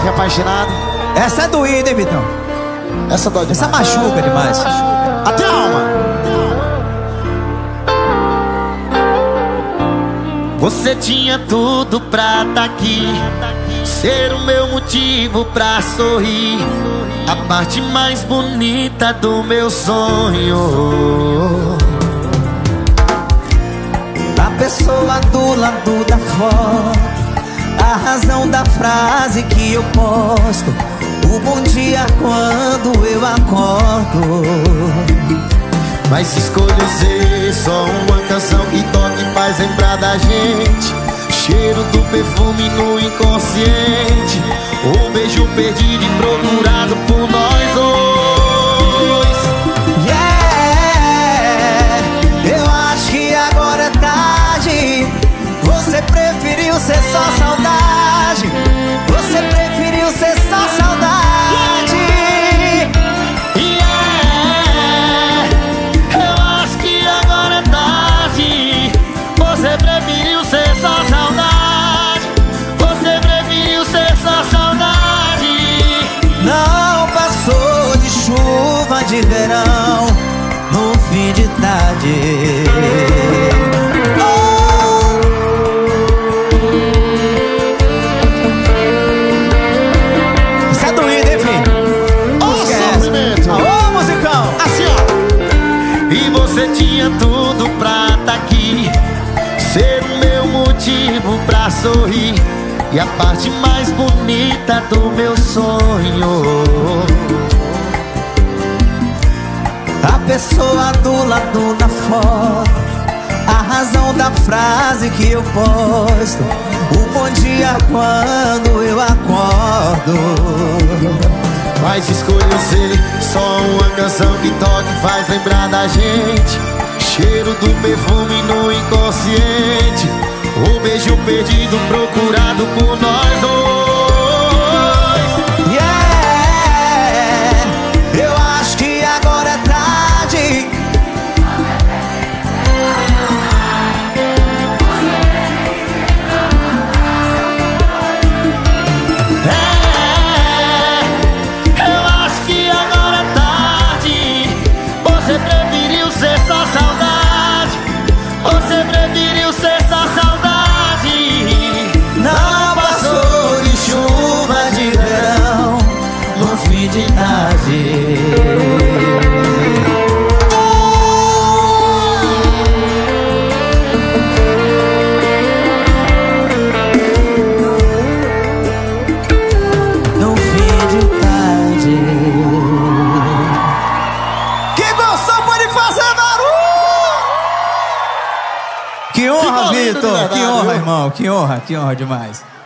jovem apaixonado. Essa é doída, hein, Vitão? Essa dói demais. Essa machuca demais. Até a alma. Você tinha tudo pra tá aqui, ser o meu motivo pra sorrir, a parte mais bonita do meu sonho. A pessoa do lado da foto, a razão da frase que eu posto, o bom dia quando eu acordo. Mas escolho ser só uma canção que toca e faz lembrar da gente, cheiro do perfume no inconsciente, um beijo perdido e procurado por nós dois. Yeah, eu acho que agora é tarde. Você preferiu ser só saudade. Você preferiu ser só saudade. De verão, no fim de tarde. Oh! Isso é doído, hein, filho? Ô, sofrimento. Ô, musicão. Assim, ó. E você tinha tudo pra tá aqui, ser o meu motivo pra sorrir, e a parte mais bonita do meu sonho. A pessoa do lado da foto, a razão da frase que eu posto, o bom dia quando eu acordo. Mas escolho ser só uma canção que toca e faz lembrar da gente, cheiro do perfume no inconsciente, um beijo perdido procurado por nós dois. De tarde. No fim de tarde. Quem gostou pode fazer barulho. Que honra, Vitor. Que honra, irmão. Que honra demais.